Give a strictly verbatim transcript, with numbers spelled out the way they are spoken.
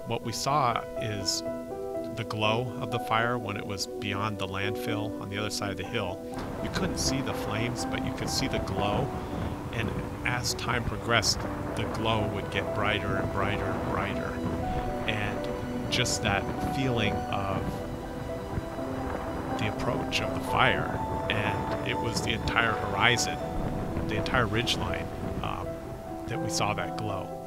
what we saw is the glow of the fire when it was beyond the landfill on the other side of the hill. You couldn't see the flames, but you could see the glow. And as time progressed, the glow would get brighter and brighter and brighter. And just that feeling of the approach of the fire, and it was the entire horizon, the entire ridgeline, um, that we saw that glow.